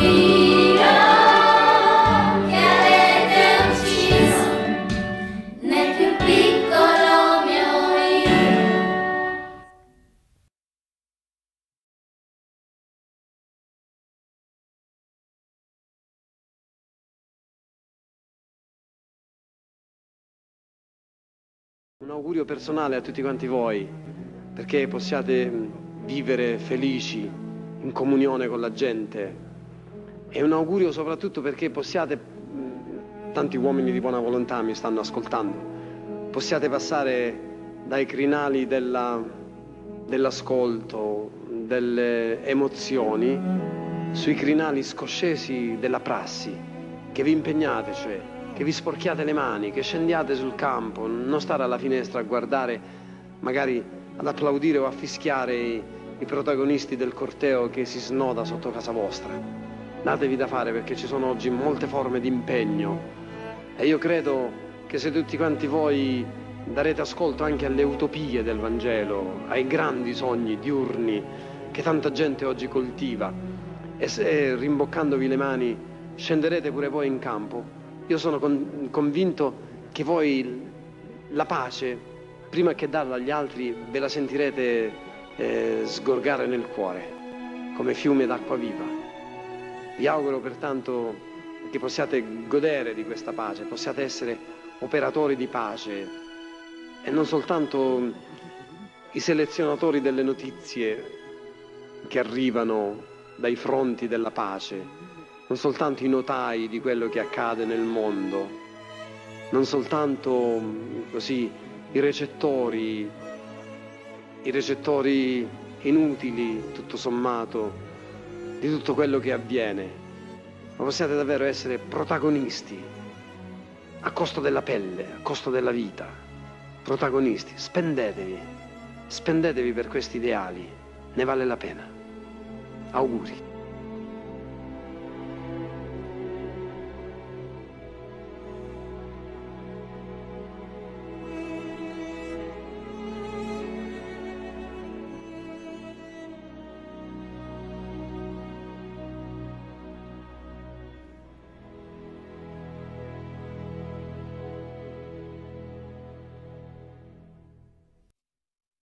Un augurio personale a tutti quanti voi, perché possiate vivere felici, in comunione con la gente. E un augurio soprattutto perché possiate, tanti uomini di buona volontà mi stanno ascoltando, possiate passare dai crinali dell'ascolto, delle emozioni, sui crinali scoscesi della prassi, che vi impegnate, cioè, che vi sporchiate le mani, che scendiate sul campo, non stare alla finestra a guardare, magari ad applaudire o a fischiare i protagonisti del corteo che si snoda sotto casa vostra. Datevi da fare, perché ci sono oggi molte forme di impegno e io credo che se tutti quanti voi darete ascolto anche alle utopie del Vangelo, ai grandi sogni diurni che tanta gente oggi coltiva, e se rimboccandovi le mani scenderete pure voi in campo, io sono convinto che voi la pace, prima che darla agli altri, ve la sentirete sgorgare nel cuore, come fiume d'acqua viva. Vi auguro pertanto che possiate godere di questa pace, possiate essere operatori di pace e non soltanto i selezionatori delle notizie che arrivano dai fronti della pace, non soltanto i notai di quello che accade nel mondo, non soltanto così i recettori inutili, tutto sommato, di tutto quello che avviene, ma possiate davvero essere protagonisti, a costo della pelle, a costo della vita, protagonisti, spendetevi per questi ideali, ne vale la pena. Auguri.